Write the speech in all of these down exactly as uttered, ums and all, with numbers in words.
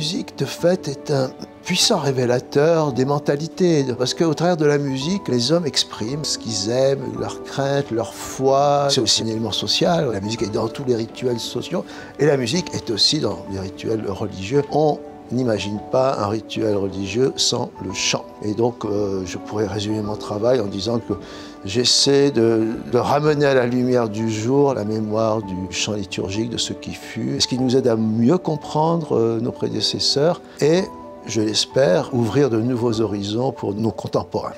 musique, de fait, est un puissant révélateur des mentalités. Parce qu'au travers de la musique, les hommes expriment ce qu'ils aiment, leurs craintes, leur foi. C'est aussi un élément social. La musique est dans tous les rituels sociaux. Et la musique est aussi dans les rituels religieux. On n'imagine pas un rituel religieux sans le chant. Et donc, euh, je pourrais résumer mon travail en disant que j'essaie de, de ramener à la lumière du jour la mémoire du chant liturgique, de ce qui fut, ce qui nous aide à mieux comprendre euh, nos prédécesseurs et, je l'espère, ouvrir de nouveaux horizons pour nos contemporains.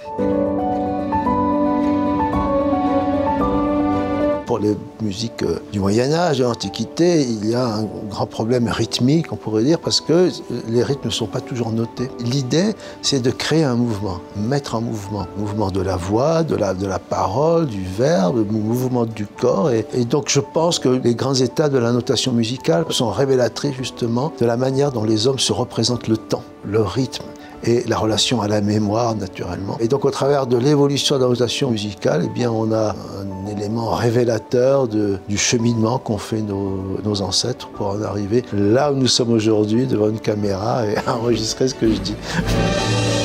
Pour les musiques du Moyen-Âge, de l'Antiquité, il y a un grand problème rythmique, on pourrait dire, parce que les rythmes ne sont pas toujours notés. L'idée, c'est de créer un mouvement, mettre en mouvement. Mouvement de la voix, de la, de la parole, du verbe, mouvement du corps. Et, et donc, je pense que les grands états de la notation musicale sont révélatrices, justement, de la manière dont les hommes se représentent le temps, le rythme et la relation à la mémoire, naturellement. Et donc, au travers de l'évolution de la notation musicale, eh bien, on a un élément révélateur de, du cheminement qu'ont fait nos, nos ancêtres pour en arriver là où nous sommes aujourd'hui, devant une caméra et enregistrer ce que je dis.